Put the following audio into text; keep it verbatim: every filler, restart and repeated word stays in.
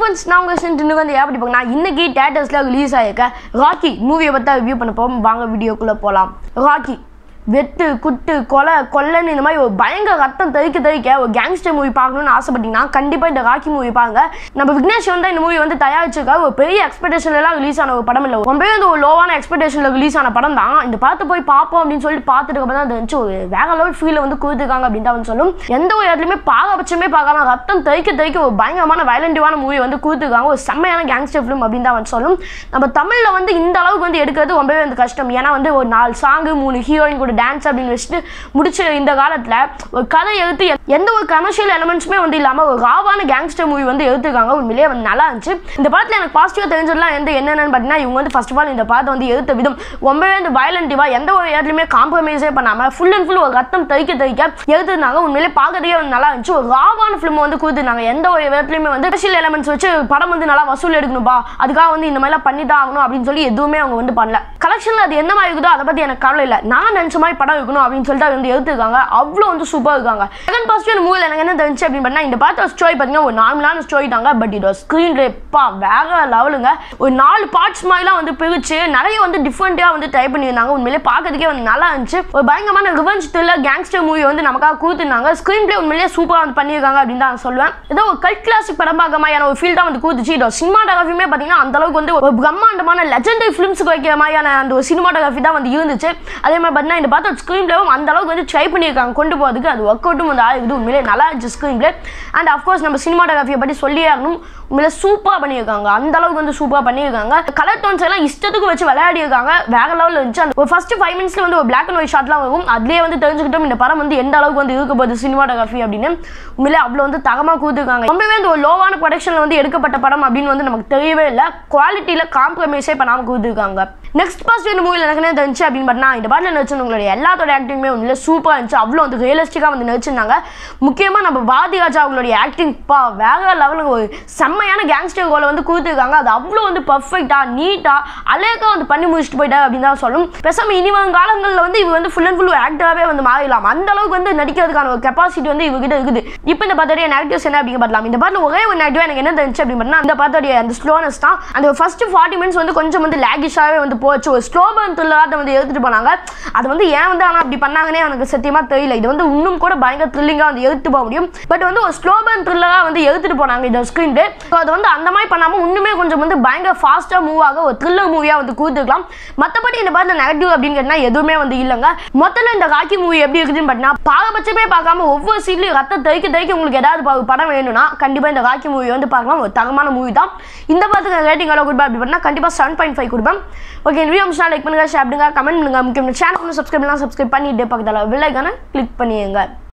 friends, நான் உங்க send வந்து எப்படி பாக்கனா இன்னைக்கு தியேட்டர்ஸ்ல ரிலீஸ் ஆயிருக்க ராக்கி மூவியை பத்தி ரிவ்யூ பண்ண போறோம். வாங்க வீடியோக்குள்ள போலாம். ராக்கி வெட்டு குட்டு கொலை கொல்லைன்னு இந்த மாதிரி ஒரு பயங்கர ரத்தம் தெறிக்க தெறிக்க ஒரு கேங்ஸ்டர் மூவி பார்க்கணும்னு ஆசைப்பட்டீங்கன்னா கண்டிப்பாக இந்த ராக்கி மூவி பாருங்க. நம்ம விக்னேஷ் வந்து இந்த மூவி வந்து தயாரிச்சிருக்காரு. ஒரு பெரிய எக்ஸ்பெக்டேஷன்லாம் ரிலீஸ் ஆன ஒரு படம் இல்லை, ரொம்பவே வந்து ஒரு லோவான எக்ஸ்பெக்டேஷனில் ரிலீஸ் ஆன படம் தான். இந்த பார்த்து போய் பார்ப்போம் அப்படின்னு சொல்லிட்டு பார்த்துட்டு அப்புறம் தான் தெரிஞ்சு ஒரு வேற லெவல் ஃபீலை வந்து கொடுத்துருக்காங்க அப்படின்னு தான் சொல்லும். எந்த ஒரு இடத்துலையுமே பாகபட்சமே பார்க்காம ரத்தம் தெறிக்க தெறிக்க ஒரு பயங்கரமான வயலண்டிவான மூவி வந்து கொடுத்துருக்காங்க. ஒரு செம்மையான கேங்ஸ்டர் ஃபிலிம் அப்படின்னு தான் சொல்லும். நம்ம தமிழில் வந்து இந்த அளவுக்கு வந்து எடுக்கிறது ரொம்பவே வந்து கஷ்டம். ஏன்னா வந்து ஒரு நாலு சாங்கு மூணு ஹீரோயின் கூட டான்ஸ் அப்படின்னு வச்சுட்டு முடிச்ச இந்த காலத்தில் ஒரு கதை எடுத்து எந்த ஒரு கமர்ஷியல் எலிமெண்ட்ஸுமே வந்து இல்லாமல் ஒரு ராவான கேங்ஸ்டர் மூவி வந்து எடுத்துருக்காங்க. உண்மையிலேயே வந்து நல்லா இருந்துச்சு. இந்த படத்தில் எனக்கு பாசிட்டிவாக தெரிஞ்சதுலாம் எந்த என்னென்னு பார்த்தீங்கன்னா இவங்க வந்து ஃபர்ஸ்ட் ஆஃப் ஆல் இந்த படத்தை வந்து எடுத்த விதம் ரொம்பவே வந்து வயலண்டிவாக எந்த ஒரு இடத்துலையுமே காம்ப்ரமைஸே பண்ணாமல் ஃபுல் அண்ட் ஃபுல் ஒரு ரத்தம் தெறிக்க தெறிக்க எடுத்துருந்தாங்க. உண்மையிலே பார்க்கறதுக்கே வந்து நல்லா இருந்துச்சு. ஒரு ராவான ஃபிலிம் வந்து கொடுத்துருந்தாங்க. எந்த ஒரு இடத்துலையுமே வந்து கமர்ஷியல் எலிமெண்ட்ஸ் வச்சு படம் வந்து நல்லா வசூல் எடுக்கணும்பா அதுக்காக வந்து இந்த மாதிரிலாம் பண்ணி தான் ஆகணும் அப்படின்னு சொல்லி எதுவுமே அவங்க வந்து பண்ணல. கலெக்ஷனில் அது என்ன மாதிரி இருக்குதோ அதை பற்றி எனக்கு கவலை இல்லை. நான் நினச்ச மாதிரி படம் இருக்கணும் அப்படின்னு சொல்லிட்டு வந்து எடுத்துருக்காங்க. அவ்வளோ வந்து சூப்பராக இருக்காங்க. செகண்ட் பாசிட்டிவ் மூவியில் எனக்கு என்ன தெரிஞ்சு அப்படின்னு பார்த்தா இந்த பார்த்த ஸ்டோரி பார்த்தீங்கன்னா ஒரு நார்மலான ஸ்டோரி தாங்க. பட் இது ஸ்க்ரீன் ரேப்பா வேற லெவலுங்க. ஒரு நாலு பார்ட்ஸ் மாதிரிலாம் வந்து பிரிச்சு நிறைய வந்து டிஃப்ரெண்ட்டாக வந்து ட்ரை பண்ணியிருந்தாங்க. உண்மையிலே பார்க்கறதுக்கே வந்து நல்லா இருந்துச்சு. ஒரு பயங்கரமான ரிவெஞ்ச் த்ரில்லர் கேங்ஸ்டர் மூவி வந்து நமக்காக கொடுத்துருந்தாங்க. ஸ்க்ரீன் பிளே உண்மையிலேயே சூப்பராக வந்து பண்ணியிருக்காங்க அப்படின்னு தான் சொல்லுவேன். ஏதோ ஒரு கல்ட் கிளாசிக் படம் பார்க்க மாதிரியான ஒரு ஃபீல் தான் வந்து கொடுத்துச்சு. இதோ சினிமாட்டோகிராஃபியுமே பார்த்தீங்கன்னா அந்த அளவுக்கு வந்து ஒரு பிரம்மாண்டமான லெஜெண்டரி ஃபிலிம்ஸுக்கு வைக்கிற மாதிரியான அந்த ஒரு சினிமாட்டோகிராஃபி தான் வந்து இருந்துச்சு. அதே மாதிரி பார்த்தீங்கன்னா இந்த பார்த்த ஸ்க்ரீன் பிளேவும் அந்த அளவுக்கு வந்து ட்ரை பண்ணியிருக்காங்க கொண்டு போகிறதுக்கு. அது ஒர்க் அவுட்டும் வந்து ஆகுது. உண்மையிலே நல்லா இருந்துச்சு ஸ்க்ரீன் பிளே. அண்ட் அஃப்கோர்ஸ் நம்ம சினிமாட்டோகிராஃபியை பற்றி சொல்லியே ஆகணும். உண்மையிலே சூப்பராக பண்ணியிருக்காங்க. அந்த அளவுக்கு வந்து சூப்பராக பண்ணியிருக்காங்க. கலர் டோன்ஸ் எல்லாம் இஷ்டத்துக்கு வச்சு விளையாடிருக்காங்க. வேற லெவலில் இருந்துச்சு. அந்த ஒரு ஃபர்ஸ்ட் ஃபைவ் மினிட்ஸ்ல வந்து ஒரு பிளாக் அண்ட் ஒயிட் ஷாட்லாம் வரும். அதுலேயே வந்து தெரிஞ்சுக்கிட்டோம் இந்த படம் வந்து எந்த அளவுக்கு வந்து இருக்க போகுது சினிமாட்டோகிராஃபி அப்படின்னு. உண்மையிலே அவ்வளோ வந்து தகமாக கொடுத்துருக்காங்க. ரொம்பவே வந்து ஒரு லோவான ப்ரொடக்ஷனில் வந்து எடுக்கப்பட்ட படம் அப்படின்னு வந்து நமக்கு தெரியவே இல்லை. குவாலிட்டியில் காம்ப்ரமைஸே பண்ணாமல் கொடுத்துருக்காங்க. நெக்ஸ்ட் பாஸ்ட் இந்த மூவியில் எனக்கு என்ன தெரிஞ்சு அப்படின்னு பார்த்தா இந்த பாட்டில் நடிச்சவங்களுடைய எல்லாத்தோட ஆக்டிங்குமே உண்மையிலே சூப்பராக இருந்துச்சு. அவ்வளோ வந்து ரியலிஸ்டிக்காக வந்து நடிச்சிருந்தாங்க. முக்கியமாக நம்ம பாரதி ராஜா அவங்களுடைய ஆக்டிங் பா வேற லெவலுக்கு ஒரு செம்மையான கேங்ஸ்டர் ரோலை வந்து கொடுத்துருக்காங்க. அது அவ்வளோ வந்து பர்ஃபெக்டாக நீட்டாக அழகாக வந்து பண்ணி முடிச்சுட்டு போயிட்டா அப்படின்னு தான் சொல்லும். பேசாமல் இனி வரும் காலங்களில் வந்து இவர் வந்து ஃபுல் அண்ட் ஃபுல் ஆக்டராகவே வந்து மாறிடலாம். அந்த அளவுக்கு வந்து நடிக்கிறதுக்கான ஒரு கெப்பாசிட்டி வந்து இவர்கிட்ட இருக்குது. இப்போ இந்த பாத்தோடைய நெகட்டிவ்ஸ் என்ன அப்படின்னு பார்த்தலாம். இந்த பாட்டில் ஒரே ஒரு நெகட்டிவ் எனக்கு என்ன தெரிஞ்சு அப்படின்னு பார்த்தா அந்த பாத்தோடைய அந்த ஸ்லோனஸ் தான். அந்த ஃபர்ஸ்ட் ஃபார்ட்டி மினிட்ஸ் வந்து கொஞ்சம் வந்து லேகிஷாகவே வந்து போச்சு. ஒரு ஸ்லோ பர்ன் த்ரில்லராக வந்து எடுத்துட்டு போனாங்க. அது வந்து ஏன் வந்து ஆனால் அப்படி பண்ணாங்கன்னே எனக்கு சத்தியமா தெரியல. இது வந்து இன்னும் கூட பயங்கர த்ரில்லிங்காக வந்து எடுத்து போக முடியும். பட் வந்து ஒரு ஸ்லோ பர்ன் த்ரில்லராக வந்து எடுத்துட்டு போனாங்க இந்த ஸ்க்ரீன் பிளே. ஸோ அது வந்து அந்த மாதிரி பண்ணாமல் இன்னுமே கொஞ்சம் வந்து பயங்கர ஃபாஸ்ட்டாக மூவ் ஆக ஒரு த்ரில்லர் மூவியாக வந்து கொடுத்துருக்கலாம். மற்றபடி இந்த மாதிரி நெகட்டிவ் அப்படின்னு கேட்டால் எதுவுமே வந்து இல்லைங்க. மொத்தத்தில் இந்த ராக்கி மூவி எப்படி இருக்குதுன்னு பார்த்தீங்கன்னா பாரபட்சமே பார்க்காம ஒவ்வொரு சீட்லையும் ரத்த தெறிக்க தெறிக்க உங்களுக்கு ஏதாவது படம் வேணும்னா கண்டிப்பாக இந்த ராக்கி மூவி வந்து பார்க்கலாம். ஒரு தரமான மூவி தான். இந்த படத்துக்கு ரேட்டிங் எவ்வளோ கொடுப்பேன் அப்படி பார்த்தா கண்டிப்பாக செவன் பாயிண்ட் ஃபைவ் கொடுப்பேன். ஓகே, வீடியோ சேனல் லைக் பண்ணுங்க, ஷேர் பண்ணுங்க, கமெண்ட் பண்ணுங்க. முக்கியம் சேனல் சப்ஸ்கிரைப் பண்ணலாம். சப்ஸ்கிரைப் பண்ணிட்டு பக்கத்தில் பெல் ஐகானை கிளிக் பண்ணிடுங்க.